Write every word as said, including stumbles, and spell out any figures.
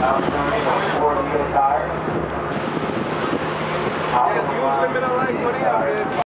Yeah, usually me not like money out here.